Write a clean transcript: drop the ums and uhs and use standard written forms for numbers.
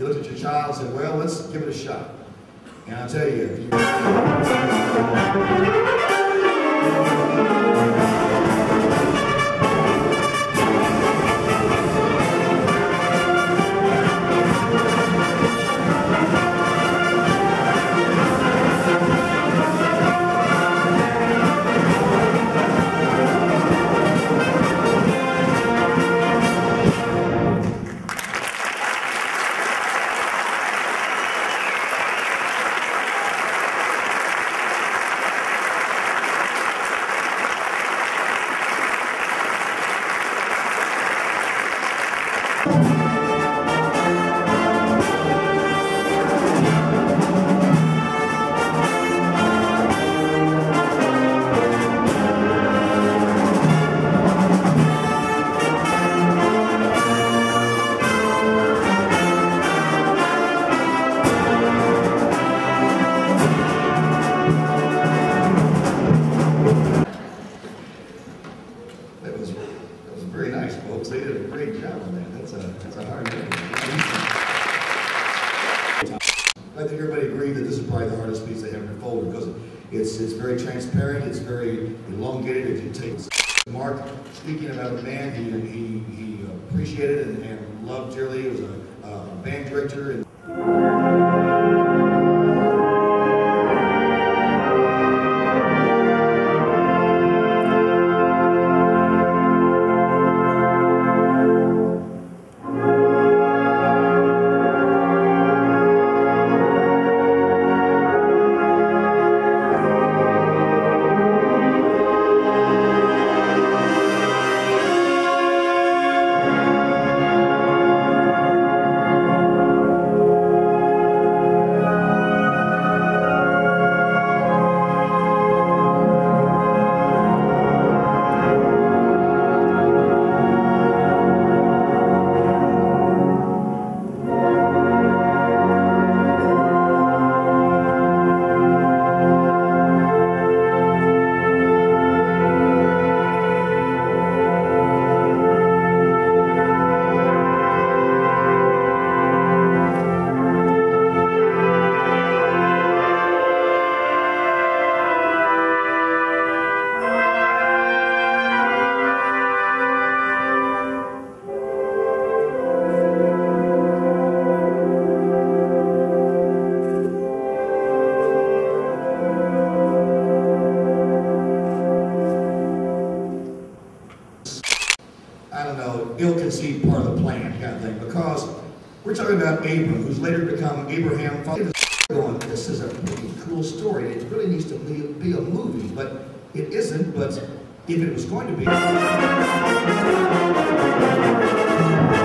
You looked at your child and said, well, let's give it a shot. And I'll tell you, if you they did a great job on that. That's a hard thing. I think everybody agreed that this is probably the hardest piece they have in their folder because it's very transparent, it's very elongated. If you take Mark speaking about a man he appreciated and loved dearly. He was a band director. And ill-conceived part of the plan kind of thing, because we're talking about Abram, who's later become Abraham. Going, this is a pretty cool story. It really needs to be a movie, but it isn't. But if it was going to be.